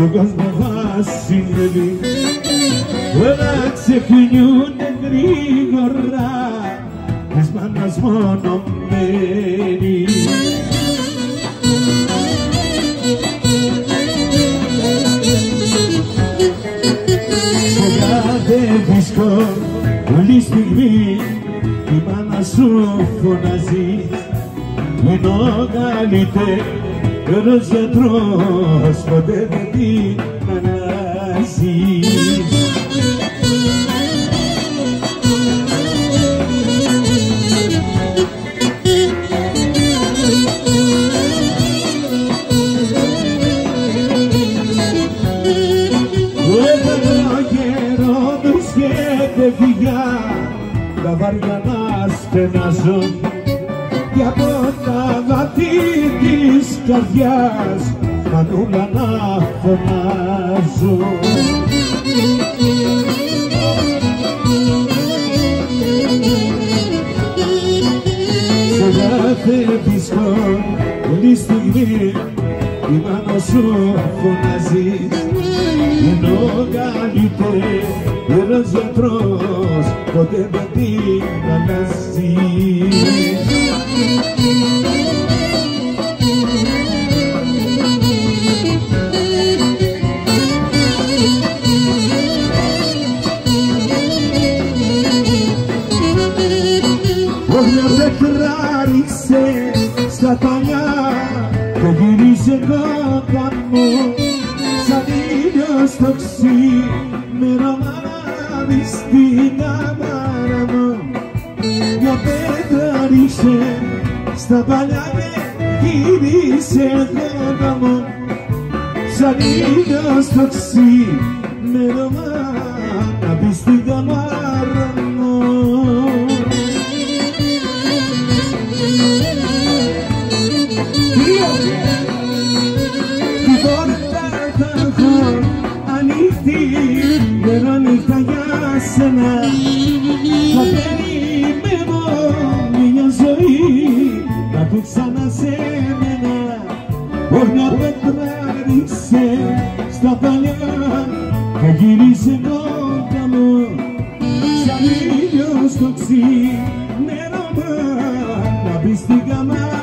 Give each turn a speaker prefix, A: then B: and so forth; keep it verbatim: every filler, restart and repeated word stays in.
A: στον κόσμο μας συνέβη, όλα ξεχνιούνται γρήγορα της μάνας μόνο μένει. Σε κάθε δίσκο όλη στιγμή η μάνα σου φωνάζει, είναι ο καλύτερος γιατρός, ποτέ δεν την αλλάζει. Όταν ο καιρός και φυγιά, τα βάρια να στενάζουν και από τα βάθη της καρδιάς μανούλα να φωνάζουν. Σε κάθε δίσκο όλη στιγμή η μάνα σου φωνάζει, είναι ο καλύτερος γιατρός, ποτέ δεν την αλλάζει. Όποια πετράριξε στα παλιά το γύρισε κοντάμου, σαν ήλιος το ξημέρωμα στην καμάρα μου. Μια πέτρα ρίξε στα παλιά και γύρισε κοντάμου, σαν ήλιος το ξημέρωμα να μπει στην καμάρα μου. Νύχτα για σένα θα περιμένω μια ζωή να του ξανά σε μένα. Μια πέτρα ρίξε στα παλιά και γύρισε κοντά μου, σαν ήλιος το ξημέρωμα να μπει στην καμάρα.